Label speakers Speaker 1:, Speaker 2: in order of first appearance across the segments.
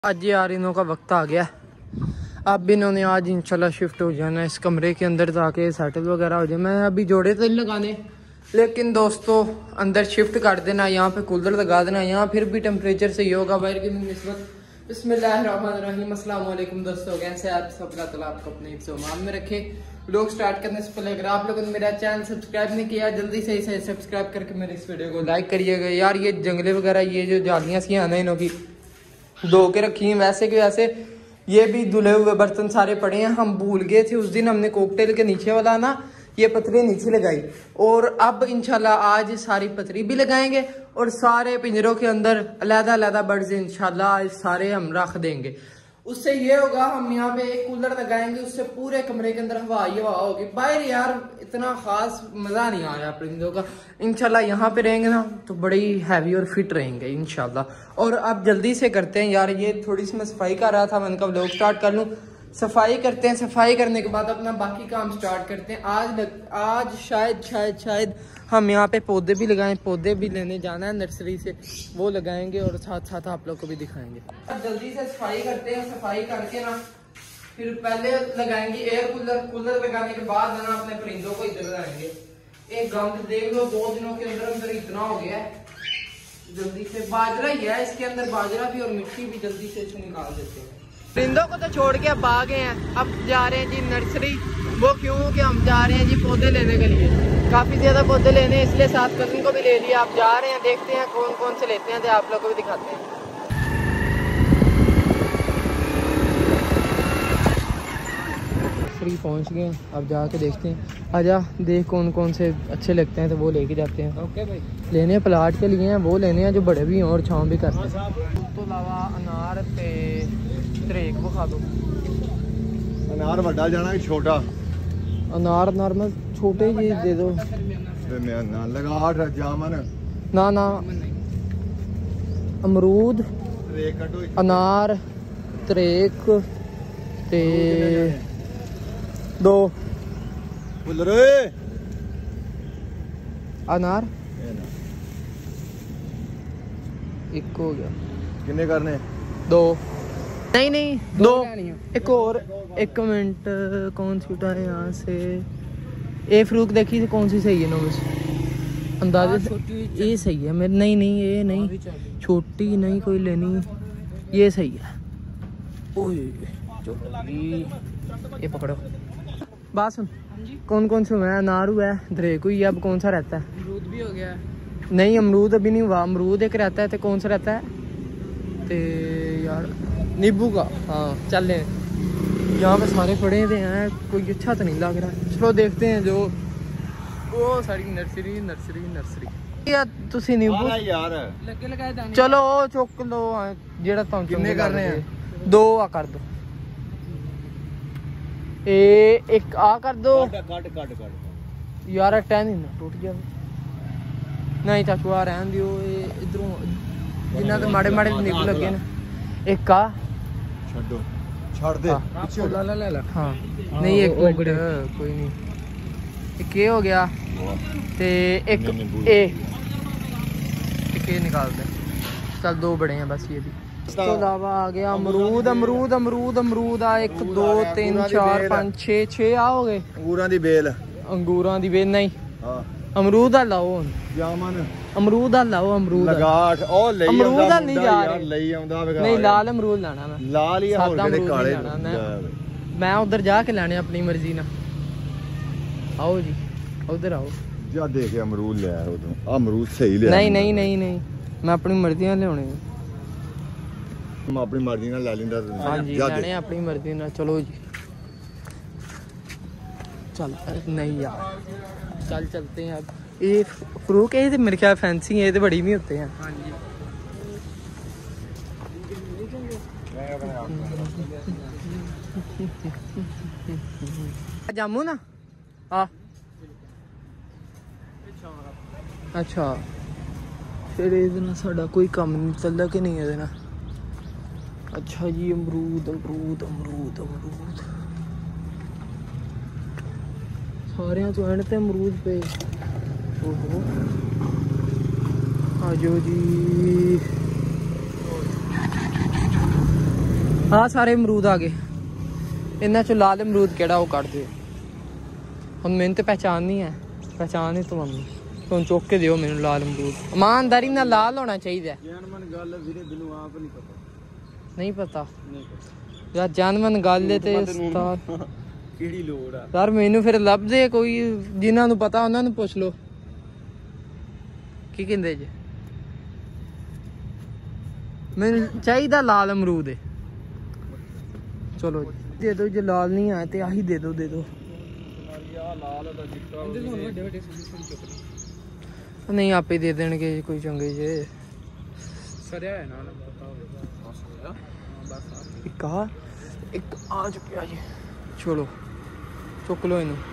Speaker 1: आज यारिनों का वक्त आ गया। अब इन्होंने आज इंशाल्लाह शिफ्ट हो जाना इस कमरे के अंदर ताकि सेटल वगैरह हो जाए। मैं अभी जोड़े तो नहीं लगाने, लेकिन दोस्तों अंदर शिफ्ट कर देना, यहाँ पे कूलर लगा देना, यहाँ फिर भी टेम्परेचर सही होगा बाहर की निस्बत। बिस्मिल्लाहिर्रहमानिर्रहीम, अस्सलाम वालेकुम दोस्तों, कैसे आप सब? अल्लाह ताला आपको अपने हिफ्ज़-ओ-अमान में रखे। लोग स्टार्ट करने से पहले अगर आप लोगों ने मेरा चैनल सब्सक्राइब नहीं किया, जल्दी से इसे सब्सक्राइब करके मेरे इस वीडियो को लाइक करिएगा। यार ये जंगले वगैरह, ये जो जालियाँ सी आना इन्हों की धो के रखी हैं, वैसे कि वैसे ये भी धुले हुए बर्तन सारे पड़े हैं। हम भूल गए थे उस दिन, हमने कोकटेल के नीचे वाला ना ये पतरी नीचे लगाई, और अब इंशाल्लाह आज सारी पतरी भी लगाएंगे और सारे पिंजरों के अंदर अलग-अलग बर्ड्स इंशाल्लाह आज सारे हम रख देंगे। उससे ये होगा, हम यहाँ पे एक कूलर लगाएंगे, उससे पूरे कमरे के अंदर हवा ही हवा होगी। बाहर यार इतना खास मजा नहीं आया परिंदों का। इंशाल्लाह यहाँ पे रहेंगे ना तो बड़े ही हैवी और फिट रहेंगे इंशाल्लाह। और अब जल्दी से करते हैं यार, ये थोड़ी सी मैं सफाई कर रहा था, मैंने कहा व्लॉग स्टार्ट कर लूँ। सफाई करते हैं, सफाई करने के बाद अपना बाकी काम स्टार्ट करते हैं। आज शायद हम यहाँ पे पौधे भी लगाएं, पौधे भी लेने जाना है नर्सरी से, वो लगाएंगे और साथ साथ आप लोग को भी दिखाएंगे। जल्दी से सफाई करते हैं, सफाई करके ना फिर पहले लगाएंगे एयर कूलर। कूलर लगाने के बाद ना अपने परिंदों को इधर लगाएंगे। एक गंद देख लो, 2 दिनों के अंदर इतना हो गया है। जल्दी से बाजरा ही है इसके अंदर, बाजरा भी और मिट्टी भी जल्दी से इसे निकाल देते हैं। परिंदों को तो छोड़ के अब आ गए हैं, अब जा रहे हैं जी नर्सरी। वो क्यों कि हम जा रहे हैं जी पौधे लेने के लिए, काफ़ी ज़्यादा पौधे लेने हैं, इसलिए साथ कज़न को भी ले लिया। आप जा रहे हैं, देखते हैं कौन कौन से लेते हैं, तो आप लोगों को भी दिखाते हैं। नर्सरी पहुंच गए हैं, अब जाके देखते हैं। आजा देख कौन कौन से अच्छे लगते हैं तो वो लेके जाते हैं। ओके भाई, लेने प्लाट के लिए हैं, वो लेने हैं जो बड़े भी हों और छाँव भी करते हैं। उस तो अलावा अनार पे तरेक विखा दो।
Speaker 2: अनार वड्डा जाना कि छोटा?
Speaker 1: अनार नॉर्मल छोटे जी दे दो।
Speaker 2: ना लगा जामन
Speaker 1: ना अमरूद, अनार, तरेक ते 2 अनार। एक हो गया,
Speaker 2: कितने करने?
Speaker 1: 2 नहीं 2। एक और, एक मिनट, कौन सी उठाए यहाँ से? ए फ्रूक देखी थी कौन सी सही है ना, बस अंदाजे ये सही है मेरे। नहीं ये नहीं, छोटी नहीं कोई लेनी, ये सही है। ये पकड़ो। बात सुन, कौन कौन से हुए हैं? अनार हुआ है, दरेक हुई है, अब कौन सा रहता है? अमरूद भी हो गया। नहीं अमरूद अभी नहीं हुआ, अमरूद एक रहता है। तो कौन सा रहता है? तो यार नींबू का। हाँ चल, यहाँ पे सारे पड़े थे हैं, कोई अच्छा तो नहीं लग रहा। चलो देखते हैं जो वो सारी नर्सरी यार। तुसी नींबू
Speaker 2: यार
Speaker 1: लगे लगाए दाने, चलो चुक लो जेड़ा तुम
Speaker 2: कितने करने हैं?
Speaker 1: 2 आ कर दो। एक आ कर दो।
Speaker 2: कट
Speaker 1: यार टैन ही ना टूट जाए। नहीं चाचू आ रहन दियो, इधरों जिन्ना तो माड़े नींबू लगे ना। एक आ
Speaker 2: छड़ दे पीछे
Speaker 1: ला। हाँ नहीं एक मिनट, कोई नहीं। एक ये हो गया ते एक ए निकाल दे। चल 2 बड़े हैं बस ये भी। इसके अलावा आ गया अमरूद। आ 1 2 3 4 5 6 आ हो गए। अंगूरां दी बेल नहीं, अमरूद आ लाओ
Speaker 2: जामन।
Speaker 1: अमरूद आ लाओ, अमरूद
Speaker 2: लगाट ओ ले
Speaker 1: अमरूद नहीं जा रहे,
Speaker 2: ले आंदा बेकार।
Speaker 1: नहीं लाल अमरूद लाना मैं,
Speaker 2: लाल ही और किहड़े काले?
Speaker 1: मैं उधर जाके लाने अपनी मर्जी ना। आओ जी उधर आओ,
Speaker 2: जा देख अमरूद ले आया उधर। अमरूद सही ले।
Speaker 1: नहीं मैं अपनी मर्जी नाल लेने।
Speaker 2: मैं अपनी मर्जी नाल ले लिंदा।
Speaker 1: हां जी लेने अपनी मर्जी नाल। चलो जी चल। नहीं यार चल चलते हैं अब। ये फ्रूक है, मेरे ख्याल फैंसी है, ये तो बड़ी नहीं होते हैं। हाँ जी जामू ना। हाँ अच्छा, फिर ये साडा कोई काम नहीं चलता कि नहीं है ना। अच्छा जी अमरूद सारे तो एंड ते अमरूद पे। ओहो आजो जी हाँ सारे अमरूद आ गए। इन्हें चो लाल अमरूद केड़ा वो कट दो। हम मैंने तो पहचान नहीं है, पहचान है तो मम्मी तुम चुक के दियो मैनू लाल अमरूद। ईमानदारी ना लाल होना चाहिए। नहीं पता यार जानवन गल ते यार मैनू फिर लभ दे कोई जिन्होंने पता उन्होंने पूछ लो की कहते जे। मैनू चाहिए लाल अमरूद है। चलो दे दो जो लाल नहीं है तो आही दे दो नहीं आपे दे देंगे कोई चंगे जे। एक आ चुका जी। चलो चुक लो इनू।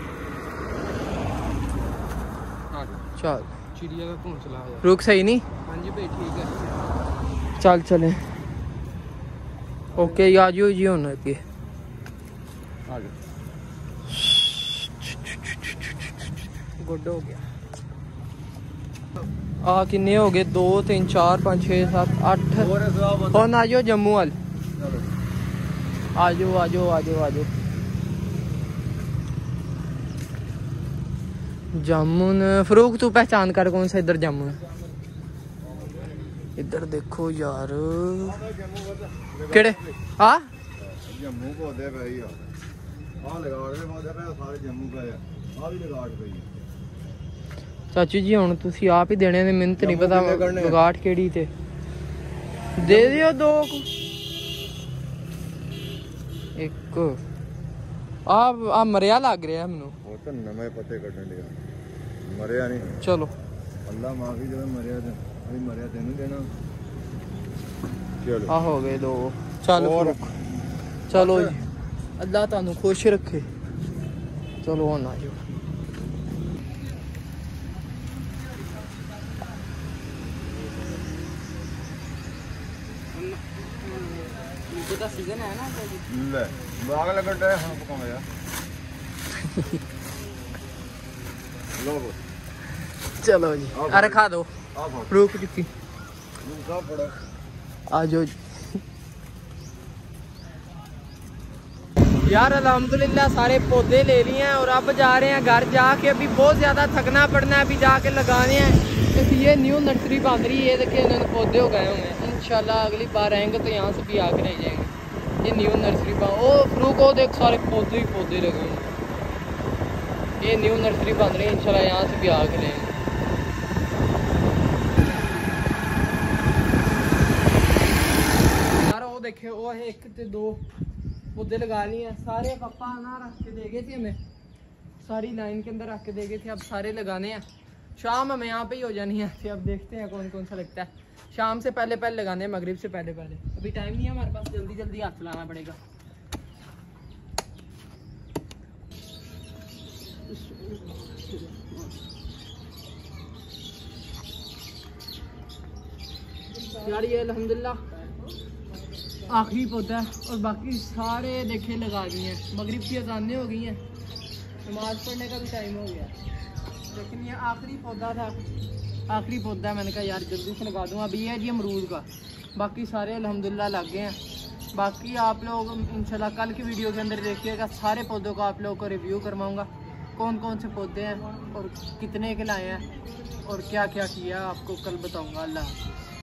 Speaker 1: चल चिड़िया का घोंसला रुक सही नहीं। हाँ जी भाई ठीक है चल चले। ओके आ जाओ जी होना के गुड हो गया। आ किन्ने हो गए 2 3 4 5 6 7 8 हुन आ जाओ जम्मू वाल। आ जाओ जामुन। फरूक तू पहचान कर कौन सा इधर जामुन। इधर देखो यार केड़े आ
Speaker 2: जम्मू पौधे पे ही आ लगाड़ दे पौधे पे सारे जम्मू पे आ भी लगाड़ पे।
Speaker 1: चाचू जी हुण तुसी आप ही देने ने मिन्नत नहीं पता लगाड़ केड़ी ते दे दियो 2 एक आ मरिया लग रहा है मैनू।
Speaker 2: वो तो नवे पत्ते कटन दिया मरिया नहीं।
Speaker 1: चलो
Speaker 2: अल्लाह माफी जो मरिया अभी मरिया तेनू देना। चलो
Speaker 1: आ हो गए 2। चलो चलो जी अल्लाह तानू खुश रखे। चलो हुण आ जाओ। सीजन है ना ले बाग लगन दे हम पकावे यार। लो चलो जी अरे खा दो रुक चुकी आ जाओ यार। अल्हम्दुलिल्लाह सारे पौधे ले लिए हैं और अब जा रहे हैं घर। जाके अभी बहुत ज़्यादा थकना पड़ना है। अभी जाके लगाने हैं। ये न्यू नर्सरी बन रही है। देखिए इन्होंने पौधे उगाए हुए हैं। इंशाल्लाह अगली बार आएंगे तो यहाँ से भी आके रह जाएंगे। ये न्यू नर्सरी बन ओ फ्रूक हो देख सारे पौधे ही पौधे लगे हुए। ये न्यू नर्सरी बन रही है। इंशाल्लाह यहाँ से भी आके रहेंगे। यार वो देखे वो है 1 से 2 पौधे लगा लिए हैं। सारे पापा ना रख के दे गए थे हमें। सारी लाइन के अंदर रख के दे गए थे। अब सारे लगाने हैं। शाम हमें यहाँ पे ही हो जानी है। फिर अब देखते हैं कौन कौन सा लगता है। शाम से पहले लगाने हैं मगरिब से पहले। अभी टाइम नहीं है हमारे पास। जल्दी हाथ लाना पड़ेगा। यार ये अल्हम्दुलिल्लाह आखिरी पौधा है और बाकी सारे देखे लगा दिए हैं। मगरिब की अज़ानें हो गई हैं। नमाज पढ़ने का भी टाइम हो गया। लेकिन ये आखिरी पौधा था। आखिरी पौधा मैंने कहा यार जल्दी से लगा दूँ। अभी ये है जी अमरूद का। बाकी सारे अल्हम्दुलिल्लाह लग गए हैं। बाकी आप लोग इंशाल्लाह कल की वीडियो के अंदर देखिएगा। सारे पौधों का आप लोगों को रिव्यू करवाऊँगा। कौन कौन से पौधे हैं और कितने के लाए हैं और क्या क्या किया आपको कल बताऊँगा। अल्लाह हाफ़िज़।